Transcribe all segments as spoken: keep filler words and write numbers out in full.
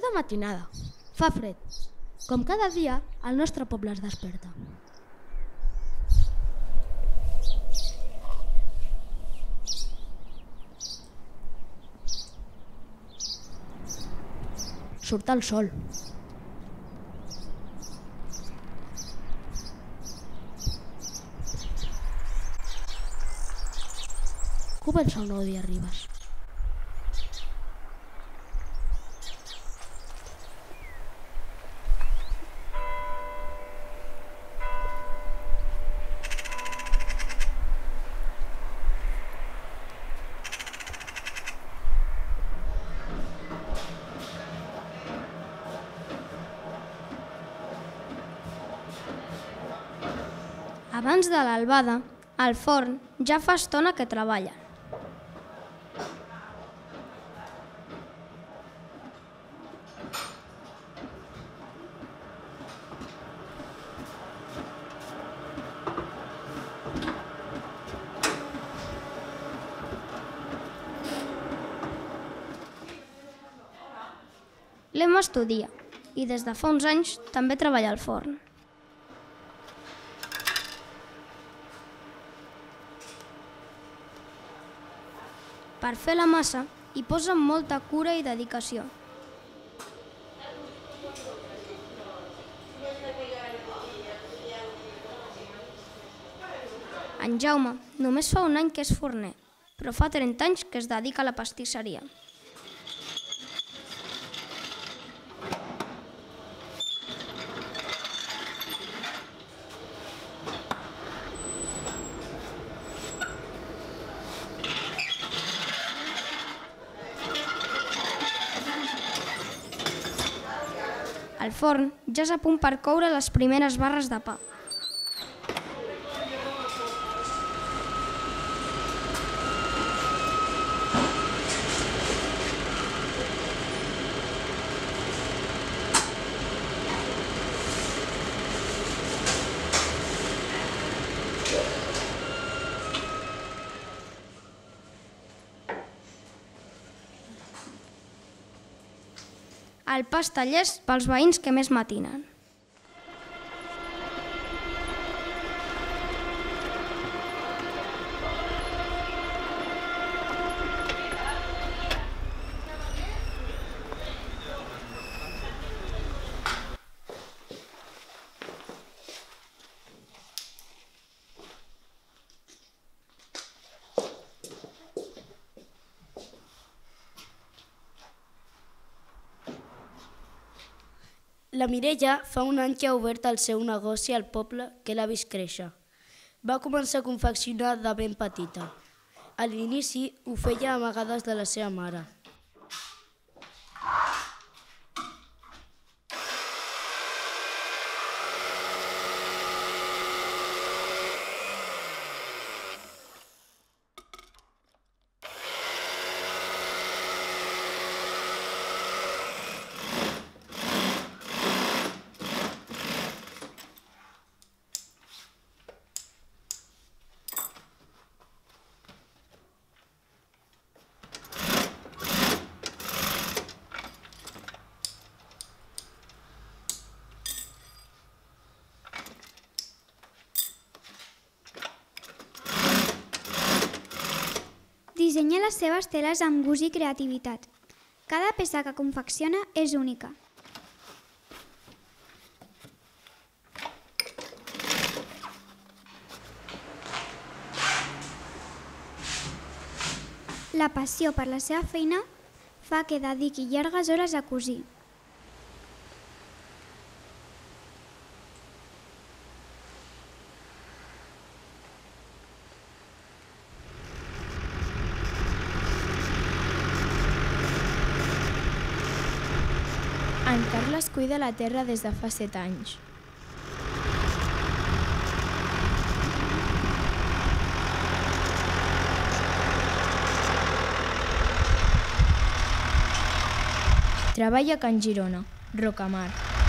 És de matinada. Fa fred. Com cada dia, el nostre poble es desperta. Surt el sol. Comença un nou dia, Ribes. Abans de l'albada, al forn ja fa estona que treballen. L'Emma estudia i des de fa uns anys també treballa al forn. Per fer la massa hi posa molta cura i dedicació. En Jaume només fa un any que és forner, però fa trenta anys que es dedica a la pastisseria. Al forn ja és a punt per coure les primeres barres de pa. El pa està llest pels veïns que més matinen. La Mireia fa un any que ha obert el seu negoci al poble que l'ha vist créixer. Va començar a confeccionar de ben petita. A l'inici ho feia a amagades de la seva mare. Dissenya les seves teles amb gust i creativitat. Cada peça que confecciona és única. La passió per la seva feina fa que dediqui llargues hores a cosir. En Carles cuida la terra des de fa set anys. Treballa a Can Girona, Rocamar.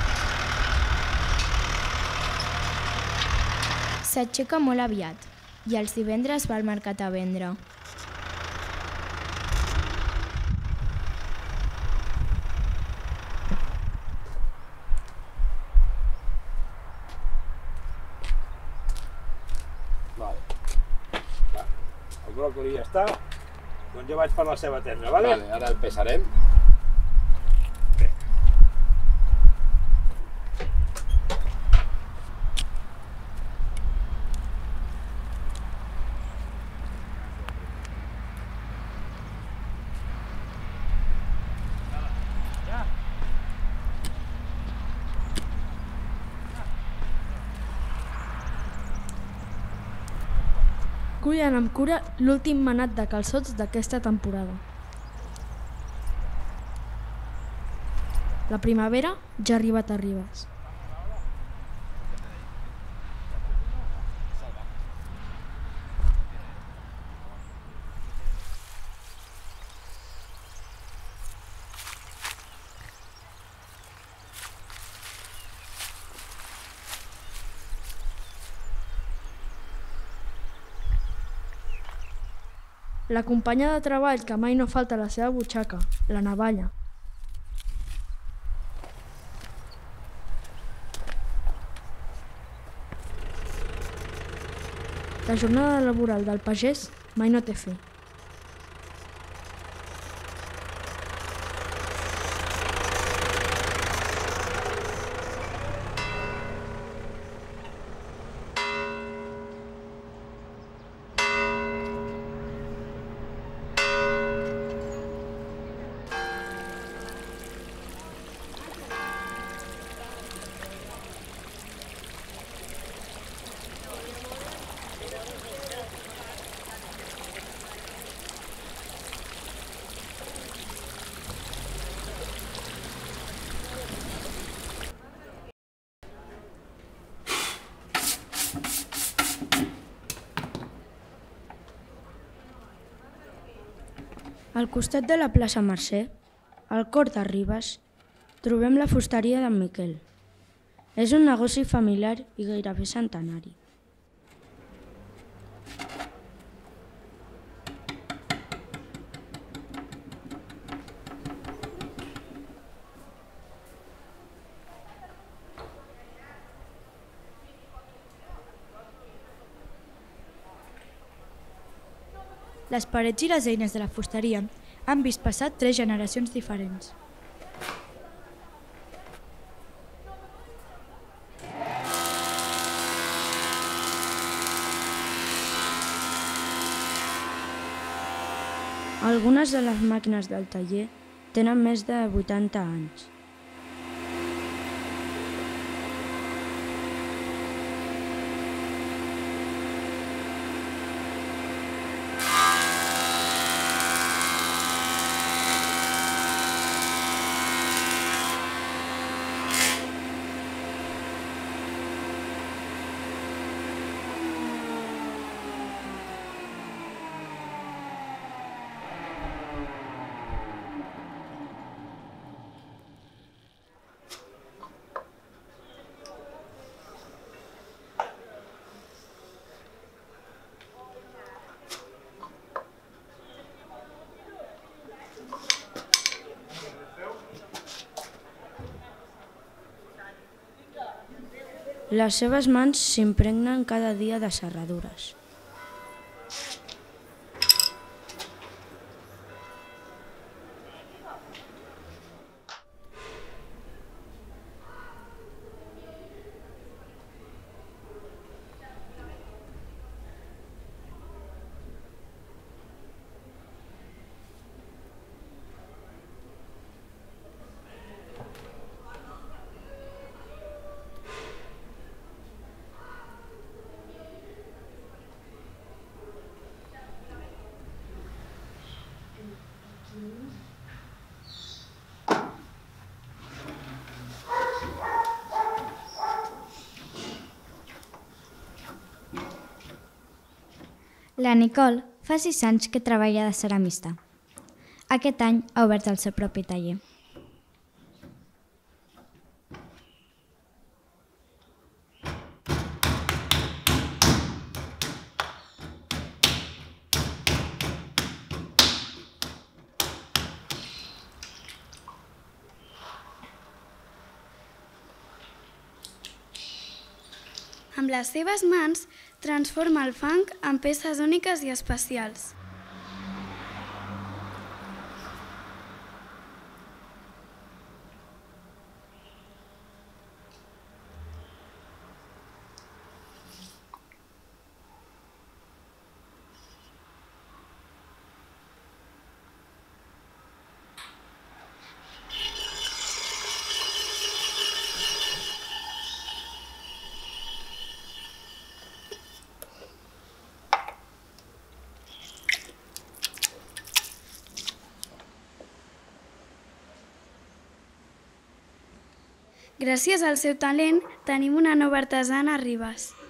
S'aixeca molt aviat i els divendres va al mercat a vendre. El bròcoli ja està. Doncs jo vaig per la seva tenda, vale? Vale, ara el pesarem. Cullen amb cura l'últim manat de calçots d'aquesta temporada. La primavera ja ha arribat a Ribes. La companya de treball que mai no falta a la seva butxaca, la navalla. La jornada laboral del pagès mai no té fi. Al costat de la plaça Mercè, al cor de Ribes, trobem la fusteria d'en Miquel. És un negoci familiar i gairebé centenari. Les parets i les eines de la fusteria han vist passar tres generacions diferents. Algunes de les màquines del taller tenen més de vuitanta anys. Les seves mans s'impregnen cada dia de serradures. La Nicole fa sis anys que treballa de ceramista. Aquest any ha obert el seu propi taller. Amb les seves mans transforma el fang en peces úniques i especials. Gràcies al seu talent, tenim una nova artesana a Ribes.